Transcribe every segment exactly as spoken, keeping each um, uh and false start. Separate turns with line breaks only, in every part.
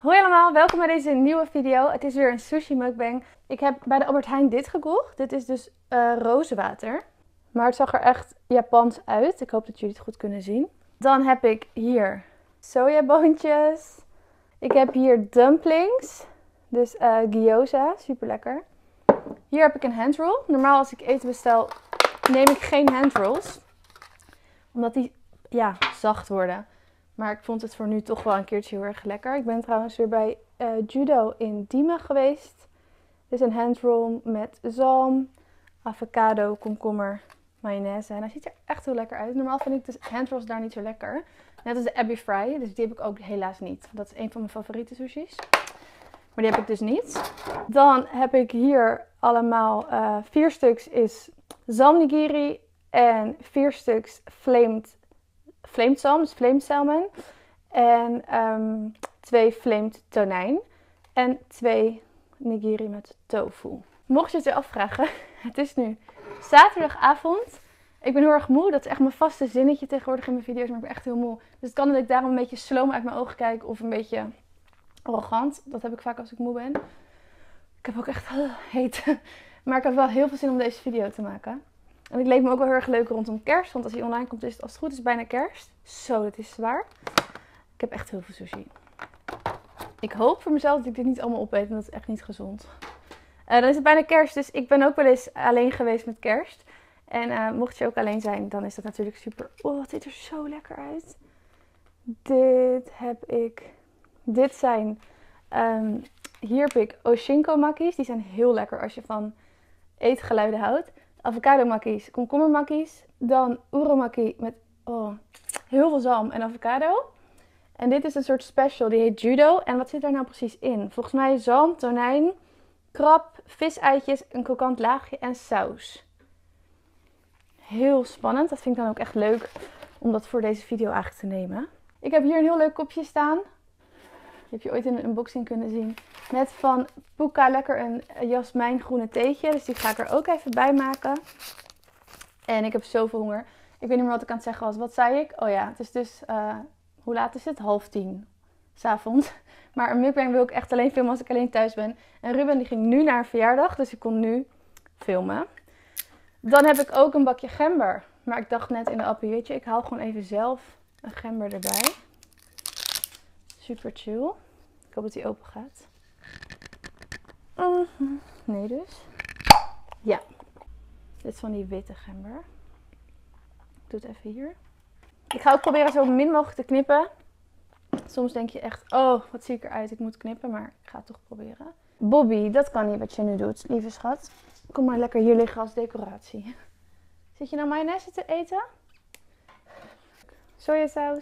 Hoi allemaal, welkom bij deze nieuwe video. Het is weer een sushi mukbang. Ik heb bij de Albert Heijn dit gekocht. Dit is dus uh, rozenwater. Maar het zag er echt Japans uit. Ik hoop dat jullie het goed kunnen zien. Dan heb ik hier sojaboontjes. Ik heb hier dumplings. Dus uh, gyoza, super lekker. Hier heb ik een handroll. Normaal als ik eten bestel neem ik geen handrolls. Omdat die ja, zacht worden. Maar ik vond het voor nu toch wel een keertje heel erg lekker. Ik ben trouwens weer bij uh, Judo in Diemen geweest. Dit is een handroll met zalm, avocado, komkommer, mayonaise. En hij ziet er echt heel lekker uit. Normaal vind ik de handrolls daar niet zo lekker. Net als de Abbey Fry. Dus die heb ik ook helaas niet. Dat is een van mijn favoriete sushis. Maar die heb ik dus niet. Dan heb ik hier allemaal uh, vier stuks is zalm nigiri. En vier stuks flamed Flamed salmon, dus flamed salmon. En um, twee flamed tonijn. En twee nigiri met tofu. Mocht je het je afvragen, het is nu zaterdagavond. Ik ben heel erg moe. Dat is echt mijn vaste zinnetje tegenwoordig in mijn video's. Maar ik ben echt heel moe. Dus het kan dat ik daarom een beetje sloom uit mijn ogen kijk. Of een beetje arrogant. Dat heb ik vaak als ik moe ben. Ik heb ook echt uh, heet. Maar ik heb wel heel veel zin om deze video te maken. En het leek me ook wel heel erg leuk rondom kerst. Want als hij online komt is het als het goed is bijna kerst. Zo, dat is zwaar. Ik heb echt heel veel sushi. Ik hoop voor mezelf dat ik dit niet allemaal opeet. Want dat is echt niet gezond. Uh, dan is het bijna kerst. Dus ik ben ook wel eens alleen geweest met kerst. En uh, mocht je ook alleen zijn, dan is dat natuurlijk super. Oh, het ziet er zo lekker uit. Dit heb ik. Dit zijn. Um, hier heb ik Oshinko makkies. Die zijn heel lekker als je van eetgeluiden houdt. Avocado makkies, komkommer makkies. Dan uromaki met oh, heel veel zalm en avocado. En dit is een soort special, die heet Judo. En wat zit daar nou precies in? Volgens mij zalm, tonijn, krab, viseitjes, een krokant laagje en saus. Heel spannend. Dat vind ik dan ook echt leuk om dat voor deze video eigenlijk te nemen. Ik heb hier een heel leuk kopje staan. Die heb je ooit in een unboxing kunnen zien. Met van Pukka lekker een jasmijngroene theetje. Dus die ga ik er ook even bij maken. En ik heb zoveel honger. Ik weet niet meer wat ik aan het zeggen was. Wat zei ik? Oh ja, het is dus... Uh, hoe laat is het? Half tien. 's Avonds. Maar een mukbang wil ik echt alleen filmen als ik alleen thuis ben. En Ruben die ging nu naar een verjaardag. Dus ik kon nu filmen. Dan heb ik ook een bakje gember. Maar ik dacht net in de appie, weet je, ik haal gewoon even zelf een gember erbij. Super chill. Ik hoop dat hij open gaat. Mm-hmm. Nee dus. Ja. Dit is van die witte gember. Ik doe het even hier. Ik ga ook proberen zo min mogelijk te knippen. Soms denk je echt, oh wat zie ik eruit. Ik moet knippen, maar ik ga het toch proberen. Bobby, dat kan niet wat je nu doet, lieve schat. Kom maar lekker hier liggen als decoratie. Zit je nou mayonaise te eten? Sojasaus.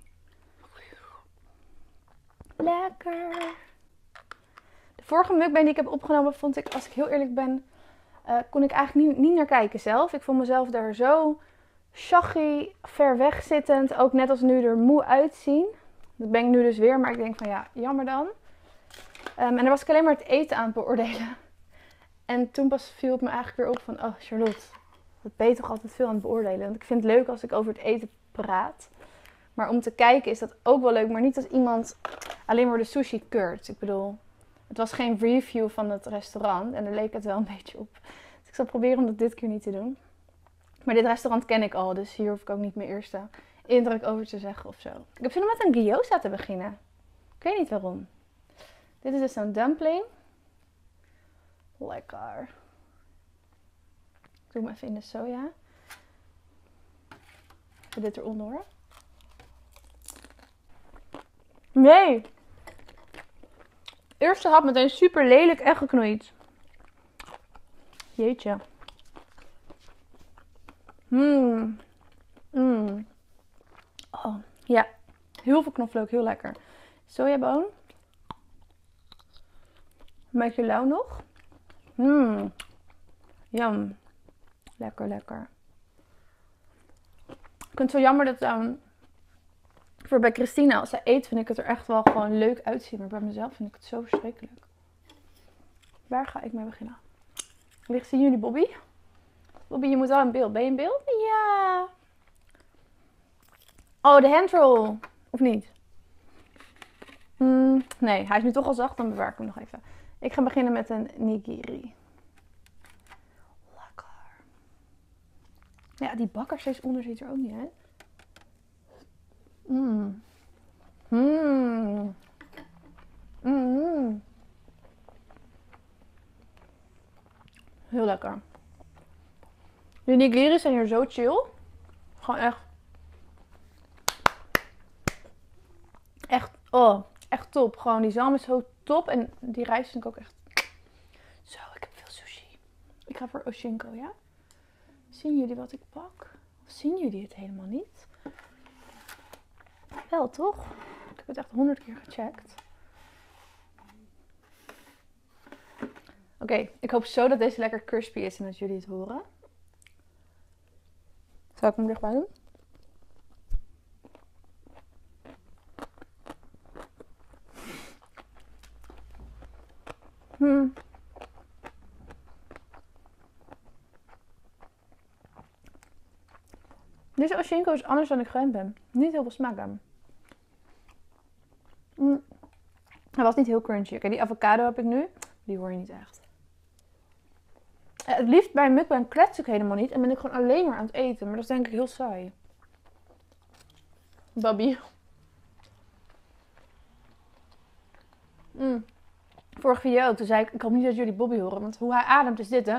Lekker. De vorige mukbang die ik heb opgenomen vond ik, als ik heel eerlijk ben, uh, kon ik eigenlijk niet, niet naar kijken zelf. Ik vond mezelf daar zo shaggy, ver weg zittend. Ook net als nu er moe uitzien. Dat ben ik nu dus weer, maar ik denk van ja, jammer dan. Um, en dan was ik alleen maar het eten aan het beoordelen. En toen pas viel het me eigenlijk weer op van, oh Charlotte, wat ben je toch altijd veel aan het beoordelen. Want ik vind het leuk als ik over het eten praat. Maar om te kijken is dat ook wel leuk, maar niet als iemand alleen maar de sushi keurt. Ik bedoel, het was geen review van het restaurant en daar leek het wel een beetje op. Dus ik zal proberen om dat dit keer niet te doen. Maar dit restaurant ken ik al, dus hier hoef ik ook niet mijn eerste indruk over te zeggen of zo. Ik heb zin om met een gyoza te beginnen. Ik weet niet waarom. Dit is dus zo'n dumpling. Lekker. Ik doe hem even in de soja. Even dit eronder hoor. Nee. Eerste hap meteen super lelijk en geknoeid. Jeetje. Mmm. Mmm. Oh, ja. Heel veel knoflook, heel lekker. Sojaboon. Een beetje lauw nog. Mmm. Jam. Lekker, lekker. Ik vind het zo jammer dat... Um, voor bij Christina, als zij eet, vind ik het er echt wel gewoon leuk uitzien. Maar bij mezelf vind ik het zo verschrikkelijk. Waar ga ik mee beginnen? Ligt zien jullie Bobby? Bobby, je moet wel in beeld. Ben je in beeld? Ja. Oh, de handroll. Of niet? Mm, nee, hij is nu toch al zacht, dan bewaar ik hem nog even. Ik ga beginnen met een nigiri. Lekker. Ja, die bakkersvlees onder zit er ook niet, hè? Mmm. Mmm. Mmm. Heel lekker. De nigiri's zijn hier zo chill. Gewoon echt. Echt, oh, echt top. Gewoon die zalm is zo top. En die rijst vind ik ook echt. Zo, ik heb veel sushi. Ik ga voor Oshinko, ja? Zien jullie wat ik pak? Of zien jullie het helemaal niet? Wel, toch? Ik heb het echt honderd keer gecheckt. Oké, okay, ik hoop zo dat deze lekker crispy is en dat jullie het horen. Zal ik hem dichtbij doen? Hmm. Deze Oshinko is anders dan ik gewend ben. Niet heel veel smaak aan. Mm. Hij was niet heel crunchy. Oké, die avocado heb ik nu. Die hoor je niet echt. Het liefst bij een mukbang klets ik helemaal niet. En ben ik gewoon alleen maar aan het eten. Maar dat is denk ik heel saai. Babby. Mm. Vorige video ook. Toen zei ik, ik hoop niet dat jullie Bobby horen. Want hoe hij ademt is dit, hè.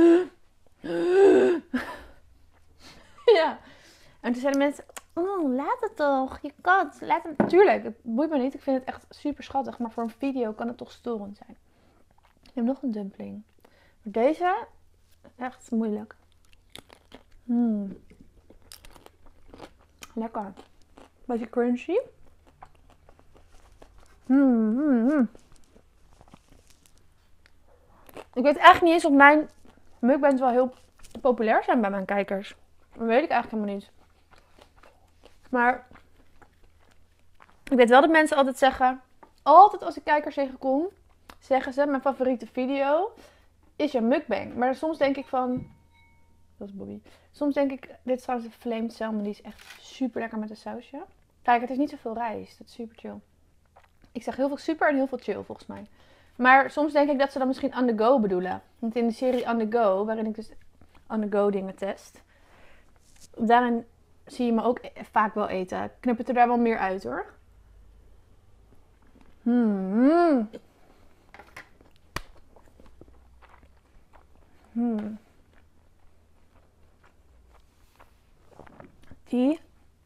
Ja. En toen zeiden mensen, oh, laat het toch. Je kat, laat hem. Tuurlijk, het boeit me niet. Ik vind het echt super schattig. Maar voor een video kan het toch storend zijn. Ik heb nog een dumpling. Maar deze, echt moeilijk. Mm. Lekker. Beetje crunchy. Mm, mm, mm. Ik weet eigenlijk niet eens of mijn mukbangs wel heel populair zijn bij mijn kijkers. Dat weet ik eigenlijk helemaal niet. Maar ik weet wel dat mensen altijd zeggen, altijd als ik kijkers tegenkom, zeggen ze, mijn favoriete video is je mukbang. Maar soms denk ik van, dat is Bobby. Soms denk ik, dit is trouwens de flamed salmon, die is echt super lekker met een sausje. Kijk, het is niet zoveel rijst, dat is super chill. Ik zeg heel veel super en heel veel chill volgens mij. Maar soms denk ik dat ze dan misschien on the go bedoelen. Want in de serie On the Go, waarin ik dus on the go dingen test, daarin zie je me ook vaak wel eten. Ik knip het er daar wel meer uit hoor. Hmm. Hmm. Die.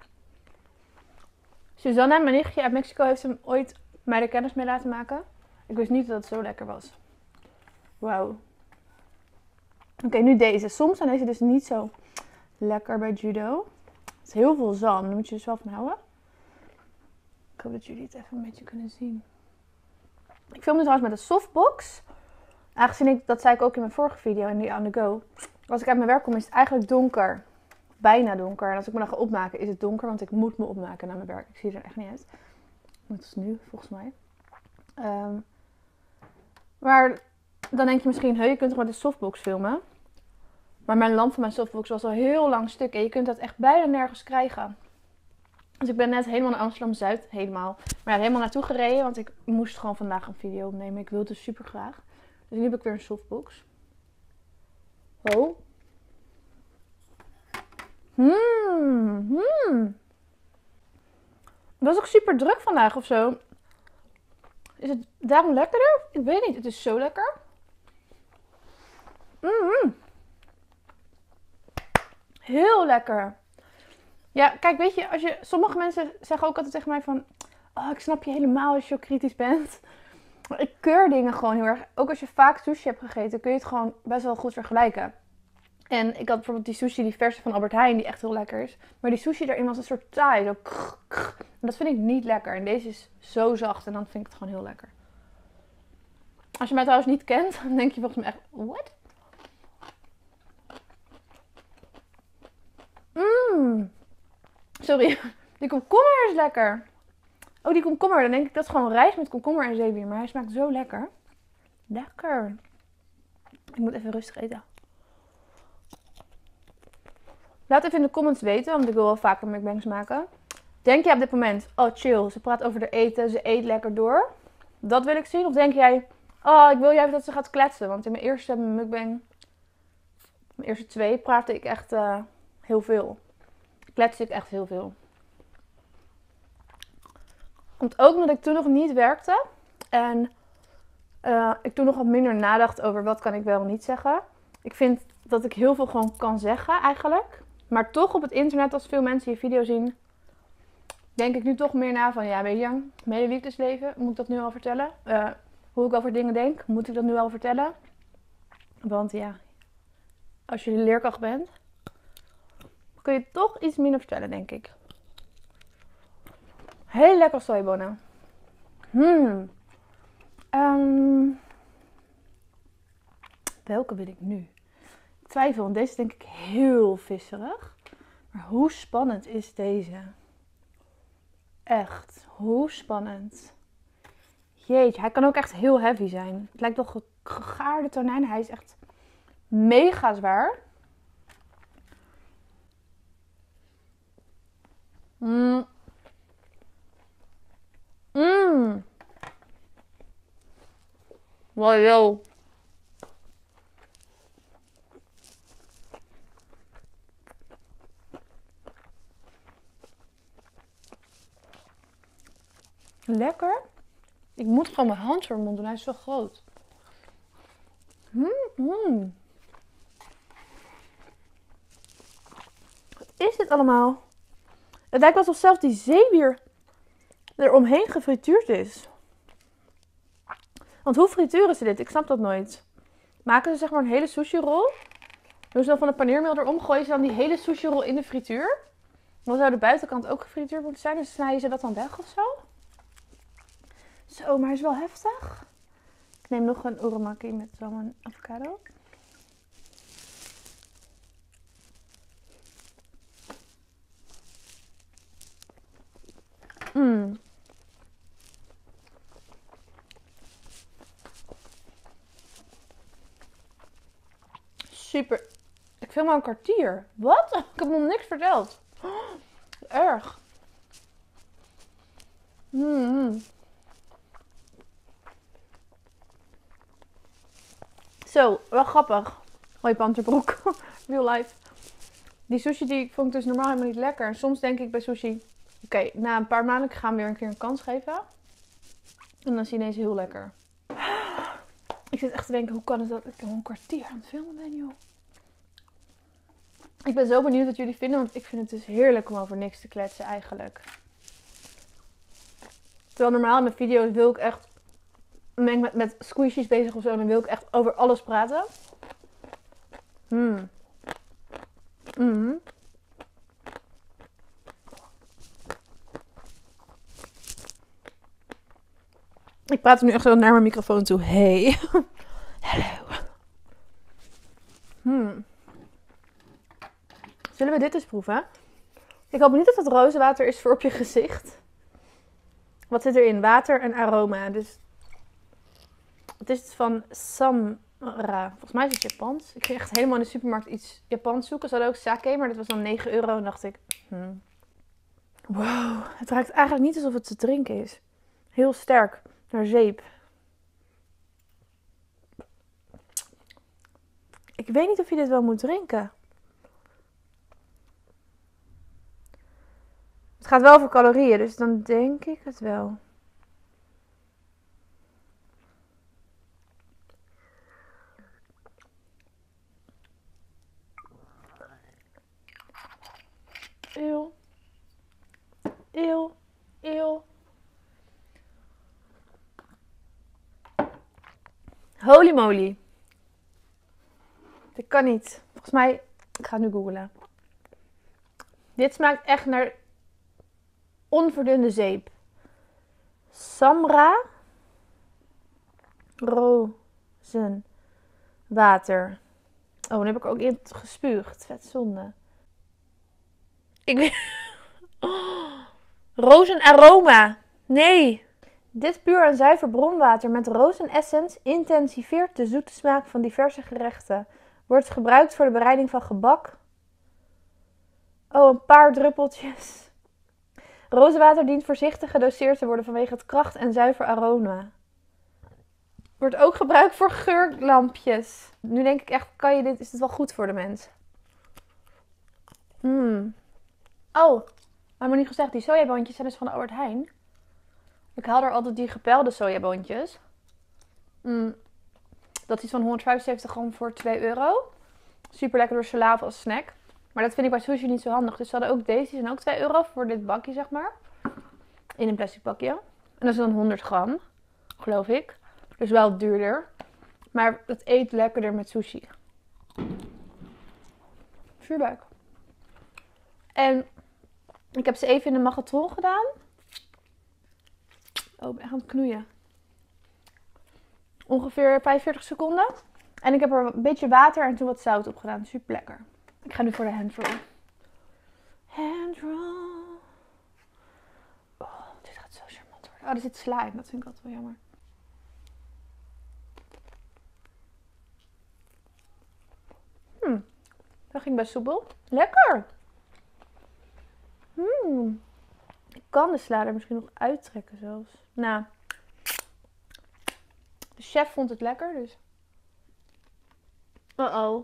Susanna, mijn nichtje uit Mexico, heeft hem ooit mij er kennis mee laten maken. Ik wist niet dat het zo lekker was. Wauw. Oké, okay, nu deze. Soms zijn deze dus niet zo lekker bij judo. Het is heel veel zalm. Daar moet je dus wel van houden. Ik hoop dat jullie het even een beetje kunnen zien. Ik film nu trouwens met een softbox. Aangezien ik, dat zei ik ook in mijn vorige video, in die On The Go. Als ik uit mijn werk kom is het eigenlijk donker. Bijna donker. En als ik me dan ga opmaken is het donker. Want ik moet me opmaken naar mijn werk. Ik zie er echt niet uit. Dat is nu, volgens mij. Um, maar dan denk je misschien, hey, je kunt toch met een softbox filmen? Maar mijn lamp van mijn softbox was al heel lang stuk. En je kunt dat echt bijna nergens krijgen. Dus ik ben net helemaal naar Amsterdam-Zuid. Helemaal. Maar ja, helemaal naartoe gereden. Want ik moest gewoon vandaag een video opnemen. Ik wilde het dus super graag. Dus nu heb ik weer een softbox. Oh. Hmm. Hmm. Het was ook super druk vandaag of zo. Is het daarom lekkerder? Ik weet niet. Het is zo lekker. Mm. Heel lekker. Ja, kijk, weet je, als je, sommige mensen zeggen ook altijd tegen mij van, oh, ik snap je helemaal als je zo kritisch bent. Maar ik keur dingen gewoon heel erg. Ook als je vaak sushi hebt gegeten, kun je het gewoon best wel goed vergelijken. En ik had bijvoorbeeld die sushi, die verse van Albert Heijn, die echt heel lekker is. Maar die sushi daarin was een soort taai. Zo krr, krr. En dat vind ik niet lekker. En deze is zo zacht en dan vind ik het gewoon heel lekker. Als je mij trouwens niet kent, dan denk je volgens mij echt, what? Mmm. Sorry, die komkommer is lekker. Oh, die komkommer, dan denk ik dat is gewoon rijst met komkommer en zeewier. Maar hij smaakt zo lekker. Lekker. Ik moet even rustig eten. Laat even in de comments weten, want ik wil wel vaker mukbangs maken. Denk jij op dit moment, oh chill, ze praat over de eten, ze eet lekker door. Dat wil ik zien. Of denk jij, oh ik wil juist dat ze gaat kletsen. Want in mijn eerste mukbang, mijn eerste twee, praatte ik echt uh, heel veel. Kletste ik echt heel veel. Komt ook omdat ik toen nog niet werkte. En uh, ik toen nog wat minder nadacht over wat kan ik wel en niet zeggen. Ik vind dat ik heel veel gewoon kan zeggen eigenlijk. Maar toch op het internet, als veel mensen je video zien, denk ik nu toch meer na van, ja weet je, mijn hele liefdesleven, moet ik dat nu al vertellen? Uh, hoe ik over dingen denk, moet ik dat nu al vertellen? Want ja, als je leerkracht bent, kun je toch iets minder vertellen, denk ik. Heel lekker sojabonen. Hmm. Um, welke wil ik nu? Ik twijfel, want deze is denk ik heel visserig. Maar hoe spannend is deze? Echt, hoe spannend. Jeetje, hij kan ook echt heel heavy zijn. Het lijkt toch gegaarde tonijn. Hij is echt mega zwaar. Mmm. Mmm. Wow. Lekker. Ik moet gewoon mijn hand voor mijn mond doen. Hij is zo groot. Mm-hmm. Wat is dit allemaal? Het lijkt alsof zelfs die zeewier er omheen gefrituurd is. Want hoe frituren ze dit? Ik snap dat nooit. Maken ze zeg maar een hele sushi rol. Doen ze dan van de paneermeel erom. Gooien ze dan die hele sushi rol in de frituur. Dan zou de buitenkant ook gefrituurd moeten zijn. Dus snijden ze dat dan weg of zo. Zo, maar hij is wel heftig. Ik neem nog een uramaki met zo'n avocado. Mmm. Super. Ik film maar een kwartier. Wat? Ik heb nog niks verteld. Oh, erg. Mm. Zo, wel grappig. Hoi panterbroek. Real life. Die sushi die vond ik dus normaal helemaal niet lekker. En soms denk ik bij sushi, oké, okay, na een paar maanden gaan we weer een keer een kans geven. En dan is die ineens heel lekker. Ik zit echt te denken, hoe kan het dat ik al een kwartier aan het filmen ben, joh. Ik ben zo benieuwd wat jullie vinden, want ik vind het dus heerlijk om over niks te kletsen eigenlijk. Terwijl normaal in mijn video's wil ik echt, ben ik met, met squishies bezig of zo, dan wil ik echt over alles praten. Hmm. Mm. Ik praat nu echt zo naar mijn microfoon toe. Hey. Hallo. Hmm. Zullen we dit eens proeven? Ik hoop niet dat het rozenwater is voor op je gezicht. Wat zit erin? Water en aroma. Dus het is van Samra. Volgens mij is het Japans. Ik ging echt helemaal in de supermarkt iets Japans zoeken. Ze hadden ook sake, maar dat was dan negen euro. En dacht ik, hmm. Wow. Het ruikt eigenlijk niet alsof het te drinken is. Heel sterk. Naar zeep. Ik weet niet of je dit wel moet drinken. Het gaat wel over calorieën, dus dan denk ik het wel. Eeuw. Eeuw. Eeuw. Holy moly. Dit kan niet. Volgens mij, ik ga nu googlen. Dit smaakt echt naar onverdunde zeep. Samra rozenwater. Oh, dan heb ik ook in gespuugd. Vet zonde. Ik weet... Oh, rozenaroma. Nee. Dit puur en zuiver bronwater met rozenessence intensiveert de zoete smaak van diverse gerechten. Wordt gebruikt voor de bereiding van gebak. Oh, een paar druppeltjes. Rozenwater dient voorzichtig gedoseerd te worden vanwege het kracht en zuiver aroma. Wordt ook gebruikt voor geurlampjes. Nu denk ik echt, kan je dit, is dit wel goed voor de mens? Mm. Oh, we hebben niet gezegd, die sojaboontjes zijn dus van de Albert Heijn. Ik haal er altijd die gepelde sojaboontjes. Mm. Dat is iets van honderdvijfenzeventig gram voor twee euro. Super lekker door sala of als snack. Maar dat vind ik bij sushi niet zo handig. Dus ze hadden ook deze, die zijn ook twee euro voor dit bakje, zeg maar. In een plastic bakje. En dat is dan honderd gram, geloof ik. Dus wel duurder. Maar het eet lekkerder met sushi. Vuurbuik. En ik heb ze even in de magnetron gedaan. Oh, ik ben echt aan het knoeien. Ongeveer vijfenveertig seconden. En ik heb er een beetje water en toen wat zout op gedaan. Super lekker. Ik ga nu voor de handroll. Handroll. Oh, dit gaat zo charmant worden. Oh, er zit sla in. Dat vind ik altijd wel jammer. Hmm. Dat ging best soepel. Lekker. Hmm. Ik kan de sla er misschien nog uittrekken zelfs. Nou. De chef vond het lekker, dus. Uh-oh.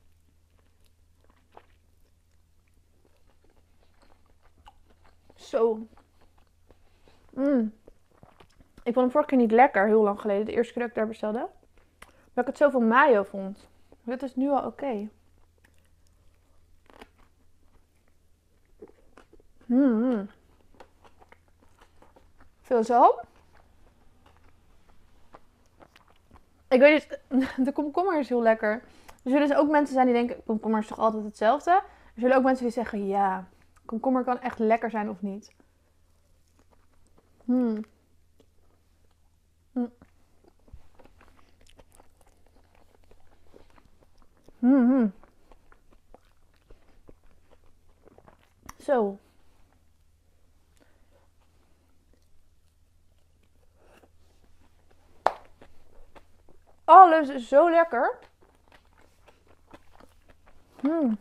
Zo. Mm. Ik vond hem vorige keer niet lekker, heel lang geleden. De eerste keer dat ik daar bestelde. Dat ik het zoveel mayo vond. Dit is nu al oké. Okay. Mm. Veel zalm. Ik weet niet, de komkommer is heel lekker. Er zullen dus ook mensen zijn die denken, komkommer is toch altijd hetzelfde? Er zullen ook mensen die zeggen, ja, komkommer kan echt lekker zijn of niet. Hmm. Hmm. Hmm, hmm. Zo. Alles is zo lekker. Hmm.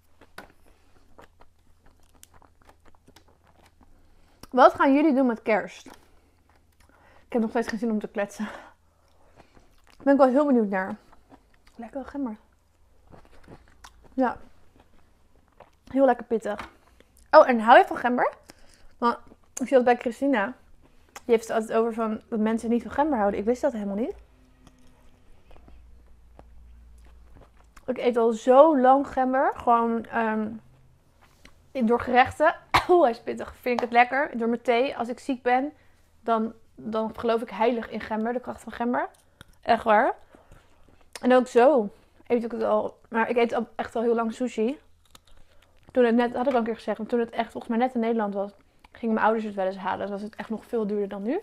Wat gaan jullie doen met kerst? Ik heb nog steeds geen zin om te kletsen. Ben ik wel heel benieuwd naar. Lekker gember. Ja. Heel lekker pittig. Oh, en hou je van gember? Want ik zie dat bij Christina. Die heeft het altijd over van dat mensen niet van gember houden. Ik wist dat helemaal niet. Ik eet al zo lang gember. Gewoon um, door gerechten. Oeh, hij is pittig. Vind ik het lekker. Door mijn thee. Als ik ziek ben, dan, dan geloof ik heilig in gember. De kracht van gember. Echt waar. En ook zo eet ik het al. Maar ik eet al echt al heel lang sushi. Toen het net, had ik al een keer gezegd. Maar toen het echt volgens mij net in Nederland was, gingen mijn ouders het wel eens halen. Dus was het echt nog veel duurder dan nu.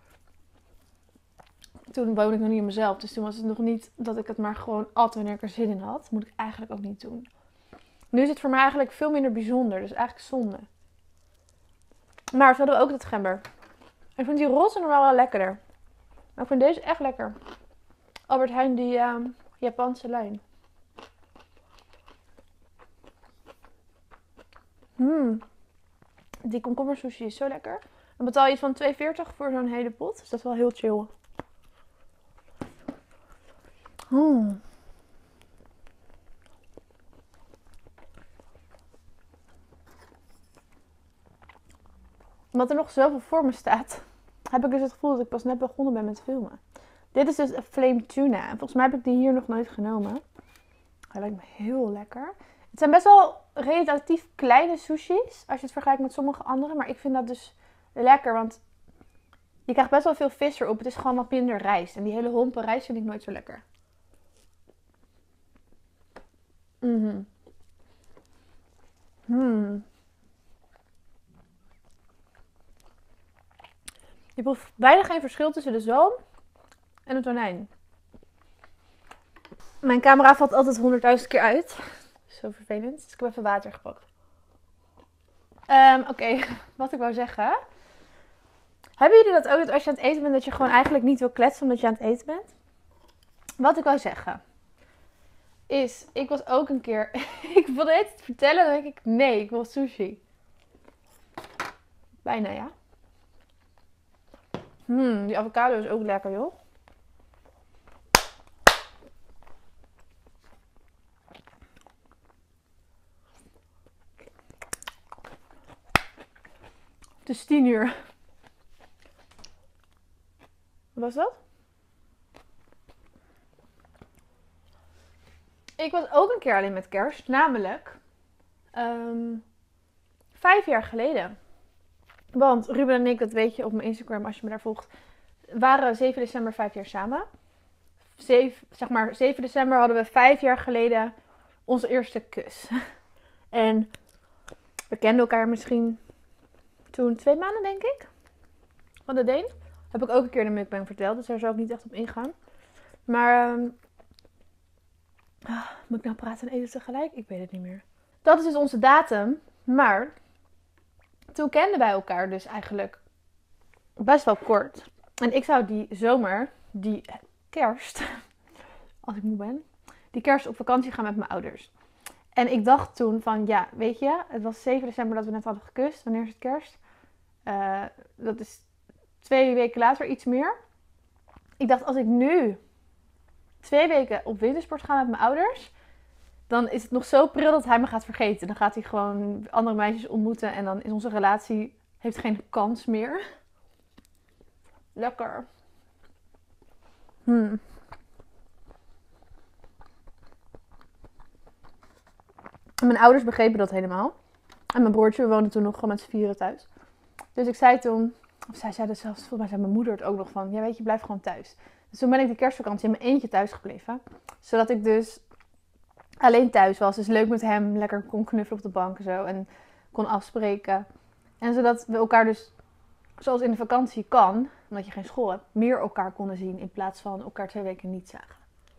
Toen woonde ik nog niet in mezelf. Dus toen was het nog niet dat ik het maar gewoon at wanneer ik er zin in had. Dat moet ik eigenlijk ook niet doen. Nu is het voor mij eigenlijk veel minder bijzonder. Dus eigenlijk zonde. Maar ze hadden we ook dat gember. Ik vind die roze normaal wel lekkerder. Maar ik vind deze echt lekker. Albert Heijn, die uh, Japanse lijn. Hmm. Die komkommer sushi is zo lekker. Dan betaal je iets van twee veertig voor zo'n hele pot. Dus dat is wel heel chill. Hmm. Omdat er nog zoveel voor me staat, heb ik dus het gevoel dat ik pas net begonnen ben met filmen. Dit is dus een flame tuna. En volgens mij heb ik die hier nog nooit genomen. Hij lijkt me heel lekker. Het zijn best wel relatief kleine sushi's. Als je het vergelijkt met sommige andere. Maar ik vind dat dus lekker. Want je krijgt best wel veel vis erop. Het is gewoon wat minder rijst. En die hele hompen rijst vind ik nooit zo lekker. Mhm. Hmm. Je proeft bijna geen verschil tussen de zalm en het tonijn. Mijn camera valt altijd honderdduizend keer uit. Zo vervelend. Dus ik heb even water gepakt. Um, Oké, okay. Wat ik wou zeggen. Hebben jullie dat ook, dat als je aan het eten bent, dat je gewoon eigenlijk niet wil kletsen omdat je aan het eten bent? Wat ik wou zeggen is, ik was ook een keer, ik wilde het vertellen, dan denk ik, nee, ik wil sushi. Bijna, ja. Hmm, die avocado is ook lekker, joh. Het is tien uur. Wat was dat? Ik was ook een keer alleen met kerst. Namelijk um, vijf jaar geleden. Want Ruben en ik, dat weet je op mijn Instagram als je me daar volgt, waren zeven december vijf jaar samen. Zeven, zeg maar zeven december hadden we vijf jaar geleden onze eerste kus. En we kenden elkaar misschien toen twee maanden, denk ik. Van de Deen. Heb ik ook een keer in de mukbang verteld, dus daar zal ik niet echt op ingaan. Maar um, ah, moet ik nou praten en eten tegelijk? Ik weet het niet meer. Dat is dus onze datum. Maar toen kenden wij elkaar dus eigenlijk best wel kort. En ik zou die zomer, die kerst, als ik moe ben, die kerst op vakantie gaan met mijn ouders. En ik dacht toen van, ja, weet je, het was zeven december dat we net hadden gekust. Wanneer is het kerst? Uh, dat is twee weken later, iets meer. Ik dacht, als ik nu twee weken op wintersport ga met mijn ouders, dan is het nog zo pril dat hij me gaat vergeten. Dan gaat hij gewoon andere meisjes ontmoeten en dan is onze relatie, heeft geen kans meer. Lekker. Hmm. En mijn ouders begrepen dat helemaal. En mijn broertje, we woonden toen nog gewoon met z'n vieren thuis. Dus ik zei toen, of zij zei dat zelfs, volgens mij zei mijn moeder het ook nog van, ja weet je, blijf gewoon thuis. Dus toen ben ik die kerstvakantie in mijn eentje thuis gebleven. Zodat ik dus alleen thuis was. Dus leuk met hem, lekker kon knuffelen op de bank en zo. En kon afspreken. En zodat we elkaar dus, zoals in de vakantie kan, omdat je geen school hebt, meer elkaar konden zien. In plaats van elkaar twee weken niet zagen.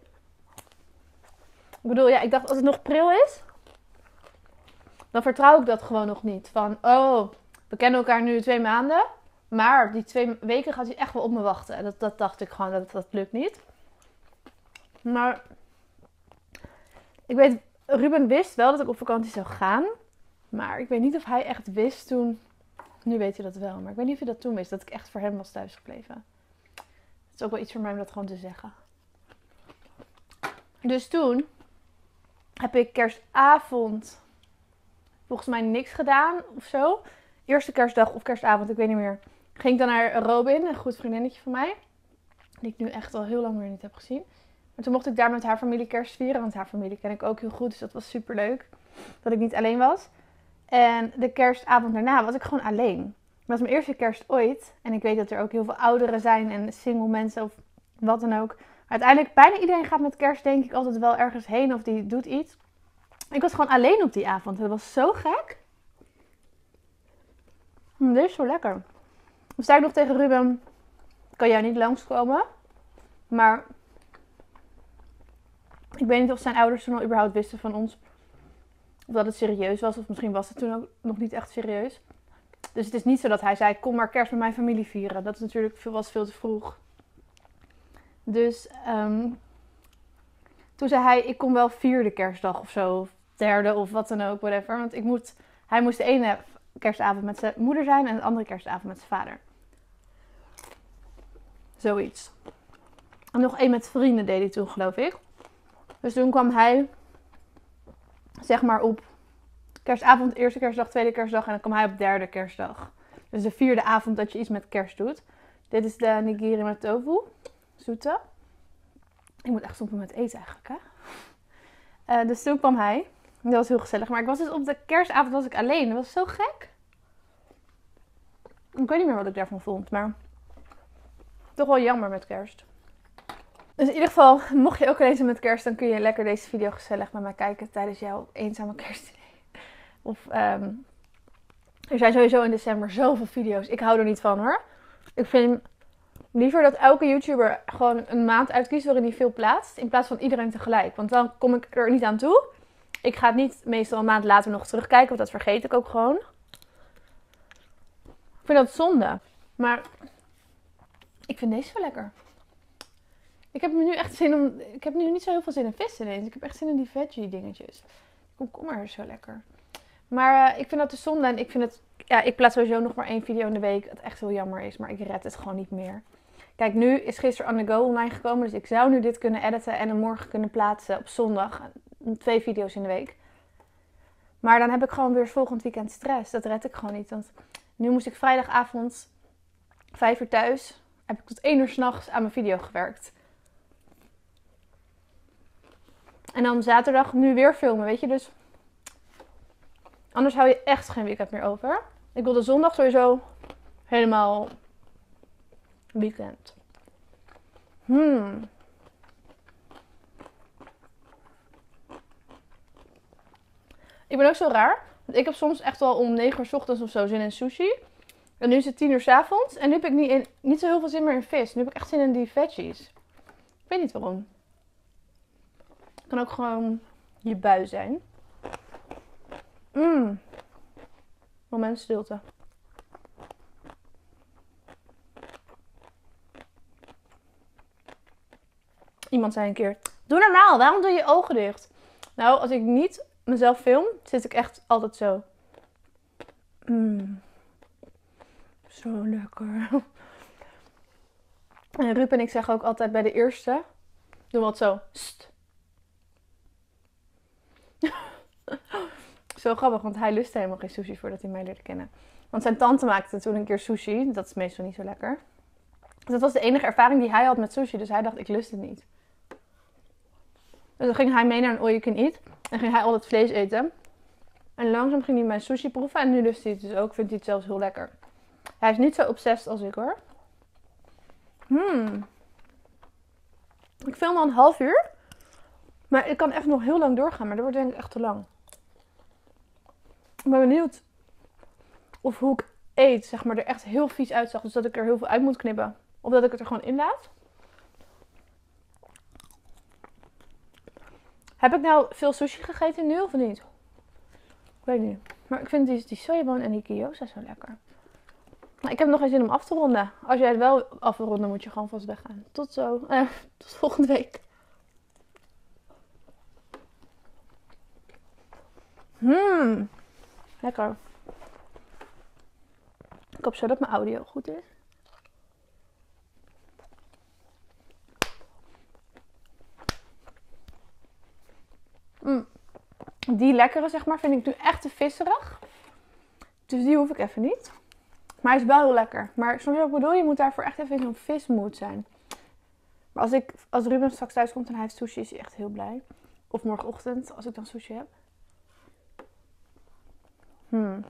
Ik bedoel, ja, ik dacht als het nog pril is, dan vertrouw ik dat gewoon nog niet. Van, oh, we kennen elkaar nu twee maanden. Maar die twee weken gaat hij echt wel op me wachten. Dat, dat dacht ik gewoon, dat, dat lukt niet. Maar ik weet, Ruben wist wel dat ik op vakantie zou gaan. Maar ik weet niet of hij echt wist toen. Nu weet hij dat wel. Maar ik weet niet of hij dat toen wist. Dat ik echt voor hem was thuisgebleven. Het is ook wel iets voor mij om dat gewoon te zeggen. Dus toen heb ik kerstavond volgens mij niks gedaan of zo. Eerste kerstdag of kerstavond, ik weet niet meer. Ging ik dan naar Robin, een goed vriendinnetje van mij. Die ik nu echt al heel lang weer niet heb gezien. Maar toen mocht ik daar met haar familie kerst vieren. Want haar familie ken ik ook heel goed. Dus dat was super leuk. Dat ik niet alleen was. En de kerstavond daarna was ik gewoon alleen. Dat was mijn eerste kerst ooit. En ik weet dat er ook heel veel ouderen zijn. En single mensen of wat dan ook. Maar uiteindelijk, bijna iedereen gaat met kerst denk ik altijd wel ergens heen. Of die doet iets. Ik was gewoon alleen op die avond. Dat was zo gek. Hm, dit is zo lekker. Dan zei ik nog tegen Ruben, kan jij niet langskomen? Maar ik weet niet of zijn ouders toen al überhaupt wisten van ons. Of dat het serieus was. Of misschien was het toen ook nog niet echt serieus. Dus het is niet zo dat hij zei, kom maar kerst met mijn familie vieren. Dat is natuurlijk veel, was veel te vroeg. Dus um, toen zei hij, ik kom wel vierde kerstdag of zo. Of derde of wat dan ook, whatever. Want ik moet, hij moest de ene kerstavond met zijn moeder zijn en de andere kerstavond met zijn vader. Zoiets. En nog één met vrienden deed hij toen, geloof ik. Dus toen kwam hij, zeg maar op kerstavond, eerste kerstdag, tweede kerstdag. En dan kwam hij op derde kerstdag. Dus de vierde avond dat je iets met kerst doet. Dit is de nigiri met tofu. Zoete. Ik moet echt stoppen met eten eigenlijk, hè. Uh, dus toen kwam hij. Dat was heel gezellig. Maar ik was dus op de kerstavond was ik alleen. Dat was zo gek. Ik weet niet meer wat ik daarvan vond. Maar toch wel jammer met kerst. Dus in ieder geval, mocht je ook lezen met kerst, dan kun je lekker deze video gezellig met mij kijken tijdens jouw eenzame kerstdiner. Of um, er zijn sowieso in december zoveel video's. Ik hou er niet van hoor. Ik vind liever dat elke YouTuber gewoon een maand uitkiest waarin hij veel plaatst. In plaats van iedereen tegelijk. Want dan kom ik er niet aan toe. Ik ga het niet meestal een maand later nog terugkijken. Want dat vergeet ik ook gewoon. Ik vind dat zonde. Maar ik vind deze wel lekker. Ik heb nu echt zin om... Ik heb nu niet zo heel veel zin in vis ineens. Ik heb echt zin in die veggie dingetjes. Komkommer is zo lekker. Maar uh, ik vind dat de zonde. En ik vind het Ja, ik plaats sowieso nog maar één video in de week. Wat echt heel jammer is, maar ik red het gewoon niet meer. Kijk, nu is gisteren On The Go online gekomen. Dus ik zou nu dit kunnen editen en hem morgen kunnen plaatsen op zondag. Twee video's in de week. Maar dan heb ik gewoon weer volgend weekend stress. Dat red ik gewoon niet. Want nu moest ik vrijdagavond vijf uur thuis. Heb ik tot één uur 's nachts aan mijn video gewerkt. En dan zaterdag nu weer filmen, weet je. Dus anders hou je echt geen weekend meer over. Ik wil de zondag sowieso helemaal weekend. Hmm. Ik ben ook zo raar. Want ik heb soms echt wel om negen uur 's ochtends of zo zin in sushi. En nu is het tien uur 's avonds. En nu heb ik niet, in, niet zo heel veel zin meer in vis. Nu heb ik echt zin in die veggies. Ik weet niet waarom. Het kan ook gewoon je bui zijn. Mmm. Moment stilte. Iemand zei een keer, doe normaal, waarom doe je je ogen dicht? Nou, als ik niet mezelf film, zit ik echt altijd zo. Mmm. Zo lekker. En Ruud en ik zeggen ook altijd bij de eerste, doen wat zo. St. Zo grappig, want hij lustte helemaal geen sushi voordat hij mij leerde kennen. Want zijn tante maakte toen een keer sushi. Dat is meestal niet zo lekker. Dus dat was de enige ervaring die hij had met sushi. Dus hij dacht, ik lust het niet. Dus dan ging hij mee naar een all you can eat. En ging hij al het vlees eten. En langzaam ging hij mijn sushi proeven. En nu lust hij het dus ook. Vindt hij het zelfs heel lekker. Hij is niet zo obsessed als ik hoor. Hmm. Ik film al een half uur. Maar ik kan echt nog heel lang doorgaan. Maar dat wordt denk ik echt te lang. Ik ben benieuwd of hoe ik eet, zeg maar, er echt heel vies uitzag. Dus dat ik er heel veel uit moet knippen. Of dat ik het er gewoon in laat. Heb ik nou veel sushi gegeten nu of niet? Ik weet niet. Maar ik vind die, die sojaboon en die gyoza zo lekker. Maar ik heb nog geen zin om af te ronden. Als jij het wel af wil ronden, moet je gewoon vast weggaan. Tot zo. Eh, tot volgende week. Hmm. Lekker. Ik hoop zo dat mijn audio goed is. Mm. Die lekkere, zeg maar, vind ik nu echt te visserig. Dus die hoef ik even niet. Maar hij is wel heel lekker. Maar soms ook bedoel, je moet daarvoor echt even in zo'n vismoed zijn. Maar als, ik, als Ruben straks thuis komt en hij heeft sushi, is hij echt heel blij. Of morgenochtend, als ik dan sushi heb. Hmm.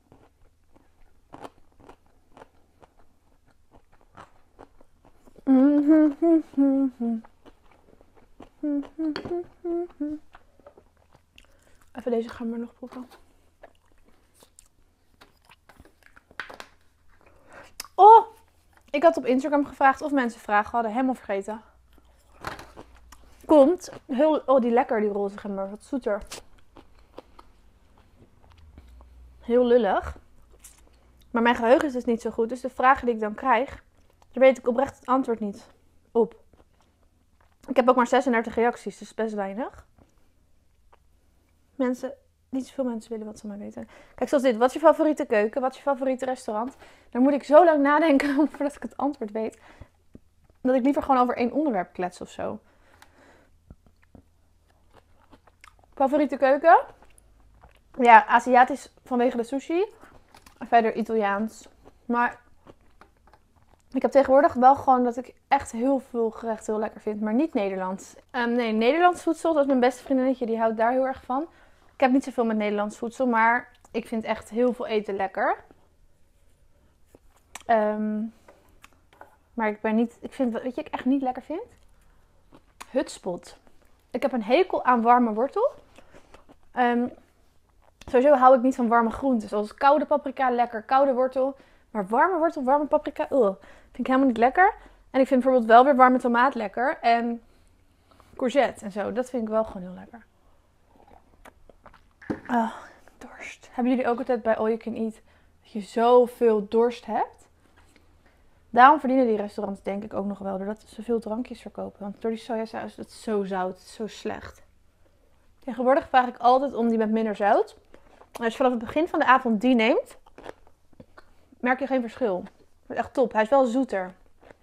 Even deze gaan we nog proeven. Oh! Ik had op Instagram gevraagd of mensen vragen hadden. Helemaal vergeten. Komt. Heel, oh, die lekker, die roze gember. Wat zoeter. Heel lullig. Maar mijn geheugen is dus niet zo goed. Dus de vragen die ik dan krijg, daar weet ik oprecht het antwoord niet op. Ik heb ook maar zesendertig reacties, dus best weinig. Mensen, niet zoveel mensen willen wat ze maar weten. Kijk, zoals dit. Wat is je favoriete keuken? Wat is je favoriete restaurant? Daar moet ik zo lang nadenken voordat ik het antwoord weet. Dat ik liever gewoon over één onderwerp klets of zo. Favoriete keuken? Ja, Aziatisch vanwege de sushi. Verder Italiaans. Maar ik heb tegenwoordig wel gewoon dat ik echt heel veel gerechten heel lekker vind. Maar niet Nederlands. Um, nee, Nederlands voedsel. Dat is mijn beste vriendinnetje. Die houdt daar heel erg van. Ik heb niet zoveel met Nederlands voedsel. Maar ik vind echt heel veel eten lekker. Um, maar ik ben niet... Ik vind, weet je wat ik echt niet lekker vind? Hutspot. Ik heb een hekel aan warme wortel. Um, sowieso hou ik niet van warme groenten. Zoals koude paprika lekker, koude wortel. Maar warme wortel, warme paprika, uh, vind ik helemaal niet lekker. En ik vind bijvoorbeeld wel weer warme tomaat lekker. En courgette en zo. Dat vind ik wel gewoon heel lekker. Oh, dorst. Hebben jullie ook altijd bij All You Can Eat dat je zoveel dorst hebt? Daarom verdienen die restaurants denk ik ook nog wel. Doordat ze veel drankjes verkopen. Want door die sojasaus, dat is zo zout. Het is zo slecht. Tegenwoordig vraag ik altijd om die met minder zout. En als je vanaf het begin van de avond die neemt, merk je geen verschil. Het is echt top. Hij is wel zoeter.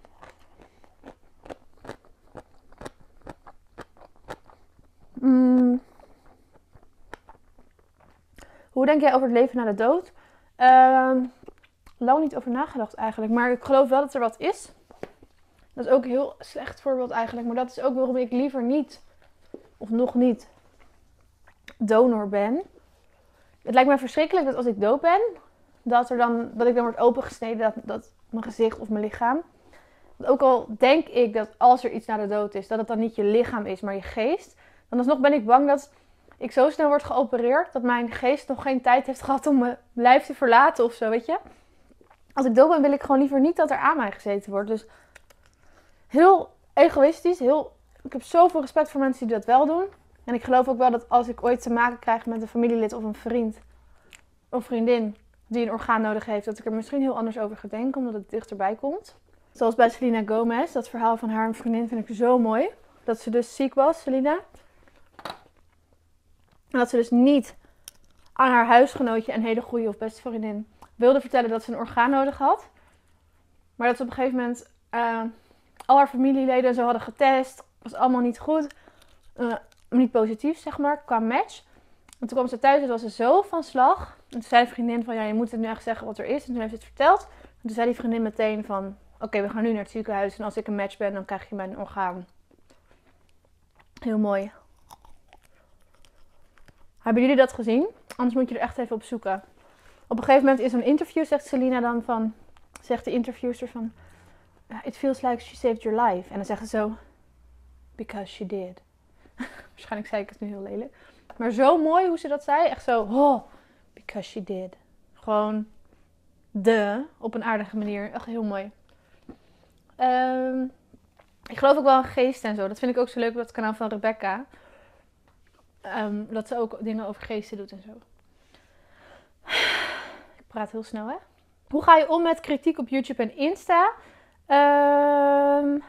Mm. Hoe denk jij over het leven na de dood? Uh, lang niet over nagedacht eigenlijk. Maar ik geloof wel dat er wat is. Dat is ook een heel slecht voorbeeld eigenlijk. Maar dat is ook waarom ik liever niet, of nog niet, donor ben. Het lijkt me verschrikkelijk dat als ik dood ben, dat, er dan, dat ik dan word opengesneden, dat, dat mijn gezicht of mijn lichaam. Want ook al denk ik dat als er iets na de dood is, dat het dan niet je lichaam is, maar je geest. Dan alsnog ben ik bang dat ik zo snel word geopereerd, dat mijn geest nog geen tijd heeft gehad om mijn lijf te verlaten of zo, weet je. Als ik dood ben, wil ik gewoon liever niet dat er aan mij gezeten wordt. Dus heel egoïstisch, heel... ik heb zoveel respect voor mensen die dat wel doen. En ik geloof ook wel dat als ik ooit te maken krijg met een familielid of een vriend of vriendin die een orgaan nodig heeft, dat ik er misschien heel anders over ga denken, omdat het dichterbij komt. Zoals bij Selena Gomez, dat verhaal van haar en vriendin vind ik zo mooi. Dat ze dus ziek was, Selena. En dat ze dus niet aan haar huisgenootje en hele goede of beste vriendin wilde vertellen dat ze een orgaan nodig had. Maar dat ze op een gegeven moment uh, al haar familieleden zo hadden getest. Was allemaal niet goed. Uh, niet positief, zeg maar, qua match. En toen kwam ze thuis en was ze zo van slag. En toen zei de vriendin van, ja, je moet het nu echt zeggen wat er is. En toen heeft ze het verteld. En toen zei die vriendin meteen van, oké, okay, we gaan nu naar het ziekenhuis. En als ik een match ben, dan krijg je mijn orgaan. Heel mooi. Hebben jullie dat gezien? Anders moet je er echt even op zoeken. Op een gegeven moment in zo'n interview zegt Selena dan van... Zegt de interviewster van... It feels like she saved your life. En dan zegt ze zo... Because she did. Waarschijnlijk zei ik het nu heel lelijk. Maar zo mooi hoe ze dat zei. Echt zo... Oh, because she did. Gewoon... De. Op een aardige manier. Echt heel mooi. Um, ik geloof ook wel in geesten en zo. Dat vind ik ook zo leuk op het kanaal van Rebecca. Um, dat ze ook dingen over geesten doet en zo. Ik praat heel snel, hè? Hoe ga je om met kritiek op YouTube en Insta? Um,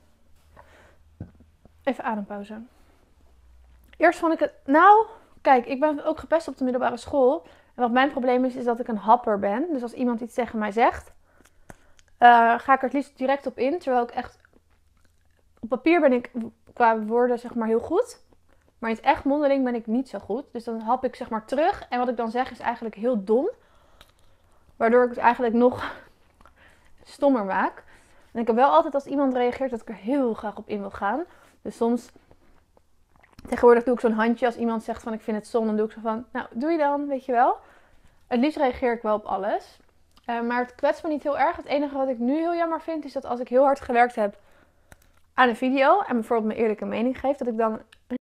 even adempauze. Eerst vond ik het... Nou, kijk, ik ben ook gepest op de middelbare school. En wat mijn probleem is, is dat ik een happer ben. Dus als iemand iets tegen mij zegt, uh, ga ik er het liefst direct op in. Terwijl ik echt... Op papier ben ik qua woorden, zeg maar, heel goed. Maar in het echt mondeling ben ik niet zo goed. Dus dan hap ik zeg maar terug. En wat ik dan zeg is eigenlijk heel dom. Waardoor ik het eigenlijk nog stommer maak. En ik heb wel altijd als iemand reageert dat ik er heel graag op in wil gaan. Dus soms... Tegenwoordig doe ik zo'n handje als iemand zegt van ik vind het stom. Dan doe ik zo van, nou doe je dan, weet je wel. Het liefst reageer ik wel op alles. Uh, maar het kwetst me niet heel erg. Het enige wat ik nu heel jammer vind is dat als ik heel hard gewerkt heb aan een video. En bijvoorbeeld mijn eerlijke mening geef. Dat ik dan...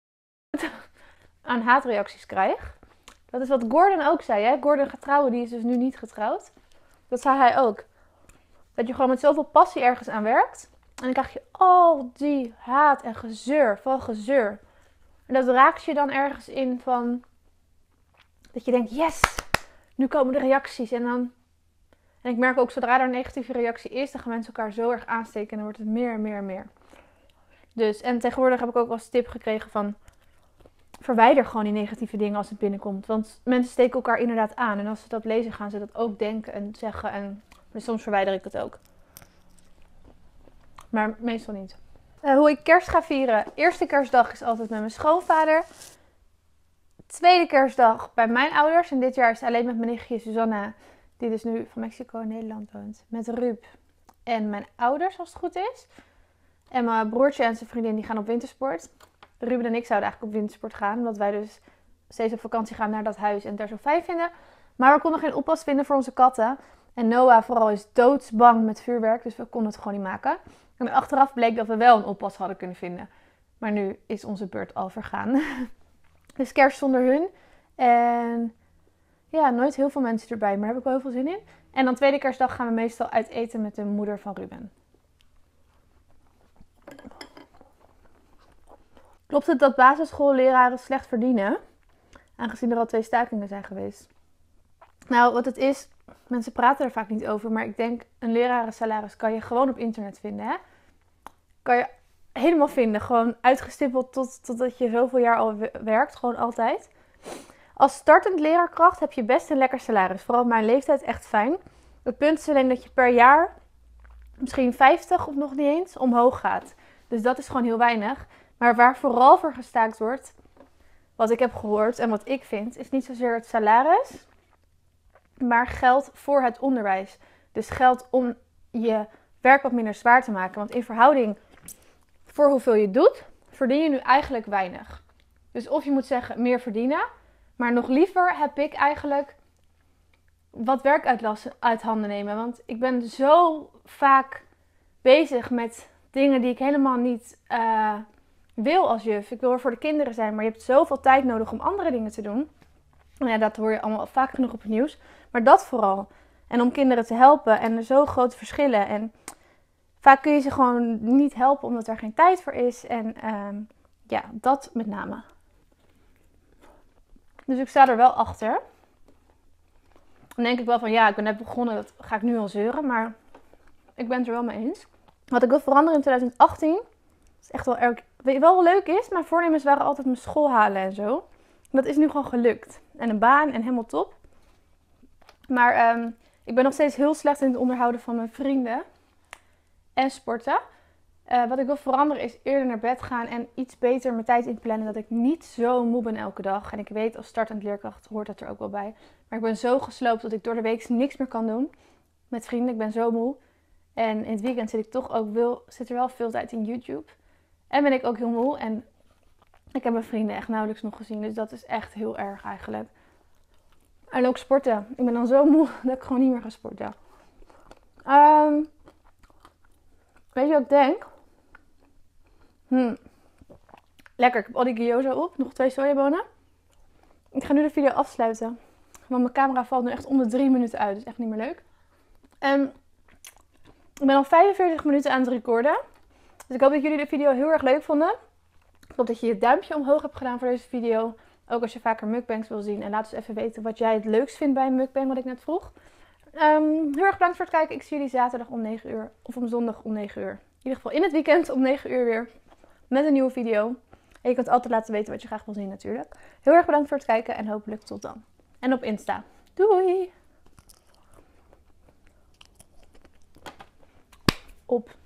aan haatreacties krijg. Dat is wat Gordon ook zei, hè. Gordon gaat trouwen, die is dus nu niet getrouwd. Dat zei hij ook. Dat je gewoon met zoveel passie ergens aan werkt. En dan krijg je al die haat en gezeur, vooral gezeur. En dat raakt je dan ergens in van... Dat je denkt, yes, nu komen de reacties. En dan... En ik merk ook, zodra er een negatieve reactie is, dan gaan mensen elkaar zo erg aansteken. En dan wordt het meer en meer en meer. Dus, en tegenwoordig heb ik ook wel eens tip gekregen van... Verwijder gewoon die negatieve dingen als het binnenkomt. Want mensen steken elkaar inderdaad aan. En als ze dat lezen, gaan ze dat ook denken en zeggen. En dus soms verwijder ik het ook. Maar meestal niet. Uh, hoe ik kerst ga vieren. Eerste kerstdag is altijd met mijn schoonvader. Tweede kerstdag bij mijn ouders. En dit jaar is het alleen met mijn nichtje Susanna. Die dus nu van Mexico in Nederland woont. Met Ruud en mijn ouders als het goed is. En mijn broertje en zijn vriendin die gaan op wintersport. Ruben en ik zouden eigenlijk op wintersport gaan. Omdat wij dus steeds op vakantie gaan naar dat huis en het daar zo fijn vinden. Maar we konden geen oppas vinden voor onze katten. En Noah vooral is doodsbang met vuurwerk. Dus we konden het gewoon niet maken. En achteraf bleek dat we wel een oppas hadden kunnen vinden. Maar nu is onze beurt al vergaan. Dus kerst zonder hun. En ja, nooit heel veel mensen erbij. Maar daar heb ik wel heel veel zin in. En dan tweede kerstdag gaan we meestal uit eten met de moeder van Ruben. Klopt het dat basisschoolleraren slecht verdienen? Aangezien er al twee stakingen zijn geweest. Nou, wat het is... Mensen praten er vaak niet over. Maar ik denk, een lerarensalaris kan je gewoon op internet vinden. Hè? Kan je helemaal vinden. Gewoon uitgestippeld tot, totdat je zoveel jaar al werkt. Gewoon altijd. Als startend leraarkracht heb je best een lekker salaris. Vooral op mijn leeftijd echt fijn. Het punt is alleen dat je per jaar misschien vijftig of nog niet eens omhoog gaat. Dus dat is gewoon heel weinig. Maar waar vooral voor gestaakt wordt, wat ik heb gehoord en wat ik vind, is niet zozeer het salaris, maar geld voor het onderwijs. Dus geld om je werk wat minder zwaar te maken. Want in verhouding voor hoeveel je doet, verdien je nu eigenlijk weinig. Dus of je moet zeggen meer verdienen, maar nog liever heb ik eigenlijk wat werk uit, uit handen nemen. Want ik ben zo vaak bezig met dingen die ik helemaal niet uh, wil als juf. Ik wil er voor de kinderen zijn, maar je hebt zoveel tijd nodig om andere dingen te doen. Nou ja, dat hoor je allemaal vaak genoeg op het nieuws. Maar dat vooral. En om kinderen te helpen en er zo grote verschillen. En vaak kun je ze gewoon niet helpen omdat er geen tijd voor is. En uh, ja, dat met name. Dus ik sta er wel achter. Dan denk ik wel van ja, ik ben net begonnen, dat ga ik nu al zeuren. Maar ik ben het er wel mee eens. Wat ik wil veranderen in twintig achttien, is echt wel erg, weet je wel leuk is. Mijn voornemens waren altijd mijn school halen en zo. Dat is nu gewoon gelukt. En een baan en helemaal top. Maar um, ik ben nog steeds heel slecht in het onderhouden van mijn vrienden. En sporten. Uh, wat ik wil veranderen is eerder naar bed gaan en iets beter mijn tijd inplannen. Dat ik niet zo moe ben elke dag. En ik weet als startend leerkracht hoort dat er ook wel bij. Maar ik ben zo gesloopt dat ik door de week niks meer kan doen. Met vrienden, ik ben zo moe. En in het weekend zit ik toch ook wel, zit er wel veel tijd in YouTube. En ben ik ook heel moe. En ik heb mijn vrienden echt nauwelijks nog gezien. Dus dat is echt heel erg eigenlijk. En ook sporten. Ik ben dan zo moe dat ik gewoon niet meer ga sporten. Um, weet je wat ik denk? Hmm. Lekker, ik heb al die gyoza op. Nog twee sojabonen. Ik ga nu de video afsluiten. Want mijn camera valt nu echt om de drie minuten uit. Dat is echt niet meer leuk. En ik ben al vijfenveertig minuten aan het recorden. Dus ik hoop dat jullie de video heel erg leuk vonden. Ik hoop dat je je duimpje omhoog hebt gedaan voor deze video. Ook als je vaker mukbangs wil zien. En laat eens even weten wat jij het leukst vindt bij een mukbang, wat ik net vroeg. Um, heel erg bedankt voor het kijken. Ik zie jullie zaterdag om negen uur. Of om zondag om negen uur. In ieder geval in het weekend om negen uur weer. Met een nieuwe video. En je kunt altijd laten weten wat je graag wil zien natuurlijk. Heel erg bedankt voor het kijken en hopelijk tot dan. En op Insta. Doei! Op.